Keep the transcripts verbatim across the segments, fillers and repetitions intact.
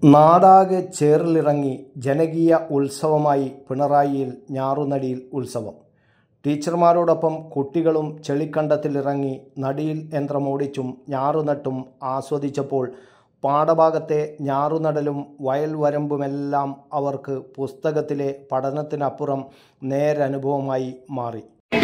നാടാകെ ചേറിലിറങ്ങി ജനകീയ ഉത്സവമായി പിണറായിയിൽ ഞാറുനടിയിൽ ഉത്സവം. ടീച്ചർമാരോടൊപ്പം കുട്ടികളും ചെളിക്കണ്ടത്തിലിറങ്ങി നടിയിൽ യന്ത്രമോടിച്ചും ഞാറുനട്ടും ആസ്വദിച്ചപ്പോൾ പാഠഭാഗത്തെ ഞാറുനടലും വയൽവരമ്പുമെല്ലാം അവർക്ക് പുസ്തകത്തിലെ പഠനത്തിനപ്പുറം നേരനുഭവമായി മാറി.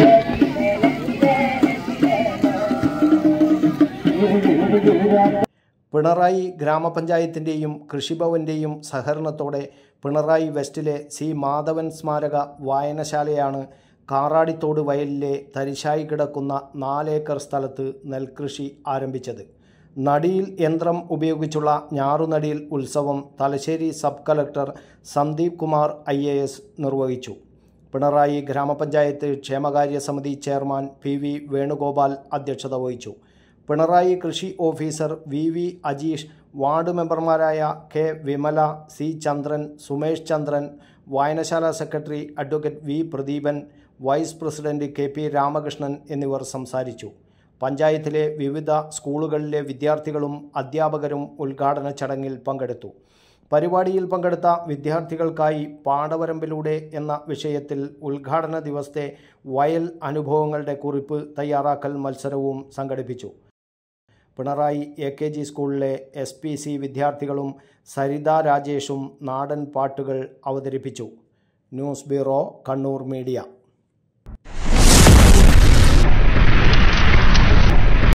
പിണറായി ഗ്രാമപഞ്ചായത്തിൻ്റെയും കൃഷിഭവൻ്റെയും സഹകരണത്തോടെ പിണറായി വെസ്റ്റിലെ സി മാധവൻ സ്മാരക വായനശാലയാണ് കാറാടിത്തോട് വയലിലെ തരിശായി കിടക്കുന്ന നാലേക്കർ സ്ഥലത്ത് നെൽകൃഷി ആരംഭിച്ചത്. നടിയിൽ യന്ത്രം ഉപയോഗിച്ചുള്ള ഞാറുനടിയിൽ ഉത്സവം Thalassery sub collector Sandeep Kumar I A S നിർവഹിച്ചു. പിണറായി ഗ്രാമപഞ്ചായത്ത് ക്ഷേമകാര്യ സമിതി ചെയർമാൻ പി വി വേണുഗോപാൽ അധ്യക്ഷത വഹിച്ചു. പിണറായി കൃഷി officer V V Ajeesh, ward മെമ്പർമാരായ കെ വിമല, സി ചന്ദ്രൻ, സുമേഷ് ചന്ദ്രൻ, വായനശാല secretary advocate V Pradeepan, vice president K P Ramakrishnan എന്നിവർ സംസാരിച്ചു. പഞ്ചായത്തിലെ വിവിധ സ്കൂളുകളിലെ വിദ്യാർത്ഥികളും അധ്യാപകരും ഉദ്ഘാടന ചടങ്ങിൽ പങ്കെടുത്തു. പരിപാടിയിൽ പങ്കെടുത്ത വിദ്യാർത്ഥികൾക്കായി പാടവരമ്പിലൂടെ എന്ന വിഷയത്തിൽ ഉദ്ഘാടന ദിവസത്തെ വയൽ അനുഭവങ്ങളുടെ കുറിപ്പ് തയ്യാറാക്കൽ മത്സരവും സംഘടിപ്പിച്ചു. പിണറായി എ കെ ജി സ്കൂളിലെ എസ് പി സി വിദ്യാർത്ഥികളും സരിത രാജേഷും നാടൻ പാട്ടുകൾ അവതരിപ്പിച്ചു. News bureau, Kannur media.